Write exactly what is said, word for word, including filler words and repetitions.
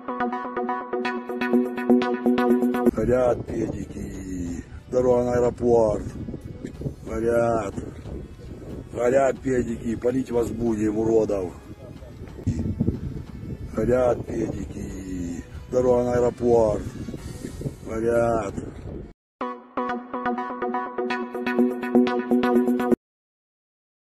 Горят педики. Дорога на аэропорт. Горят. Горят педики. Полить вас будем, уродов. Горят педики. Дорога на аэропорт. Горят.